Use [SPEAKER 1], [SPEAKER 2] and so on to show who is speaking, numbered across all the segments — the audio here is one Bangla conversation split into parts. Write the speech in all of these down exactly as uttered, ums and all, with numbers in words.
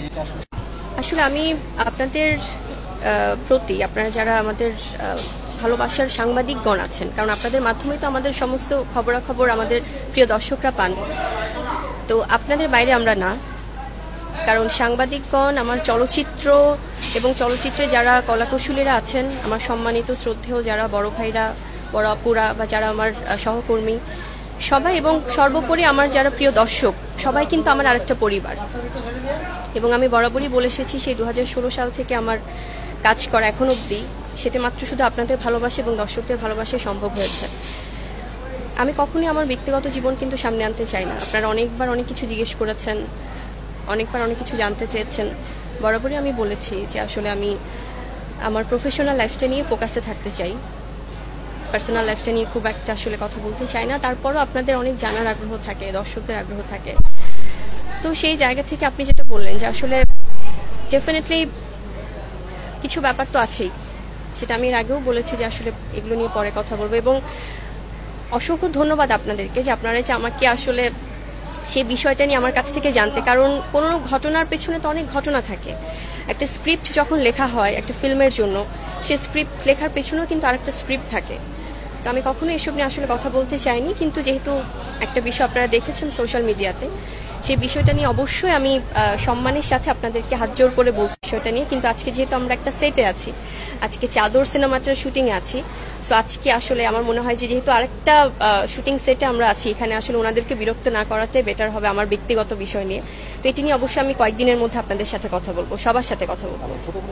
[SPEAKER 1] আসলে আমি আপনাদের প্রতি আপনারা যারা আমাদের ভালোবাসার সাংবাদিকগণ আছেন, কারণ আপনাদের মাধ্যমেই তো আমাদের সমস্ত খবরাখবর আমাদের প্রিয় দর্শকরা পান, তো আপনাদের বাইরে আমরা না। কারণ সাংবাদিকগণ আমার চলচ্চিত্র এবং চলচ্চিত্রে যারা কলাকুশলীরা আছেন, আমার সম্মানিত শ্রদ্ধেয় যারা বড় ভাইরা, বড় আপুরা বা যারা আমার সহকর্মী সবাই, এবং সর্বোপরি আমার যারা প্রিয় দর্শক সবাই কিন্তু আমার আরেকটা পরিবার। এবং আমি বরাবরই বলে এসেছি, সেই দু হাজার ষোলো সাল থেকে আমার কাজ করা এখন অবধি, সেটা মাত্র শুধু আপনাদের ভালোবাসা এবং দর্শকদের ভালোবাসায় সম্ভব হয়েছে। আমি কখনোই আমার ব্যক্তিগত জীবন কিন্তু সামনে আনতে চাই না। আপনারা অনেকবার অনেক কিছু জিজ্ঞেস করেছেন, অনেকবার অনেক কিছু জানতে চেয়েছেন। বরাবরই আমি বলেছি যে আসলে আমি আমার প্রফেশনাল লাইফটা নিয়ে ফোকাসে থাকতে চাই, পার্সোনাল লাইফটা নিয়ে খুব একটা আসলে কথা বলতে চাই না। তারপরও আপনাদের অনেক জানার আগ্রহ থাকে, দর্শকদের আগ্রহ থাকে। তো সেই জায়গা থেকে আপনি যেটা বললেন যে আসলে ডেফিনেটলি কিছু ব্যাপার তো আছেই, সেটা আমি এর আগেও বলেছি যে আসলে এগুলো নিয়ে পরে কথা বলবো। এবং অসংখ্য ধন্যবাদ আপনাদেরকে যে আপনারা যে আমাকে আসলে সেই বিষয়টা নিয়ে আমার কাছ থেকে জানতে, কারণ কোনো ঘটনার পেছনে তো অনেক ঘটনা থাকে। একটা স্ক্রিপ্ট যখন লেখা হয় একটা ফিল্মের জন্য, সেই স্ক্রিপ্ট লেখার পেছনেও কিন্তু আরেকটা স্ক্রিপ্ট থাকে। তো আমি কখনো এসব নিয়ে আসলে কথা বলতে চাইনি, কিন্তু যেহেতু একটা বিষয় আপনারা দেখেছেন সোশ্যাল মিডিয়াতে, সেই বিষয়টা নিয়ে অবশ্যই আমি সম্মানের সাথে আপনাদেরকে হাত জোর করে বলছি বিষয়টা নিয়ে। কিন্তু আজকে যেহেতু আমরা একটা সেটে আছি, আজকে চাদর সিনেমাটার শুটিংয়ে আছি, সো আজকে আসলে আমার মনে হয় যে যেহেতু আরেকটা শুটিং সেটে আমরা আছি, এখানে আসলে ওনাদেরকে বিরক্ত না করাটাই বেটার হবে আমার ব্যক্তিগত বিষয় নিয়ে। তো এটি নিয়ে অবশ্যই আমি কয়েকদিনের মধ্যে আপনাদের সাথে কথা বলবো, সবার সাথে কথা বলবো।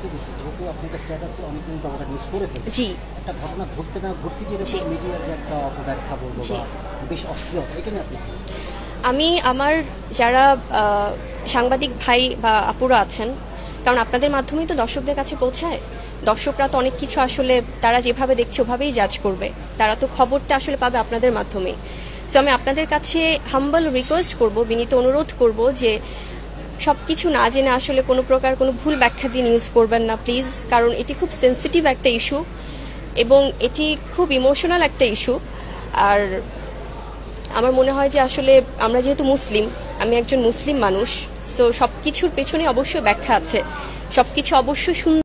[SPEAKER 1] জি, আমি আমার যারা সাংবাদিক ভাই বা আপুরা আছেন, কারণ আপনাদের মাধ্যমেই তো দর্শকদের কাছে পৌঁছায়, দর্শকরা তো অনেক কিছু আসলে তারা যেভাবে দেখছে ওভাবেই জাজ করবে, তারা তো খবরটা আসলে পাবে আপনাদের মাধ্যমেই। তো আমি আপনাদের কাছে হাম্বল রিকোয়েস্ট করব, বিনীত অনুরোধ করব যে সব কিছু না জেনে আসলে কোনো প্রকার কোনো ভুল ব্যাখ্যা দিয়ে নিউজ করবেন না প্লিজ, কারণ এটি খুব সেন্সিটিভ একটা ইস্যু এবং এটি খুব ইমোশনাল একটা ইস্যু। আর আমার মনে হয় যে আসলে আমরা যেহেতু মুসলিম, আমি একজন মুসলিম মানুষ, সো সব কিছুর পেছনে অবশ্যই ব্যাখ্যা আছে, সব কিছু অবশ্যই সুন্দর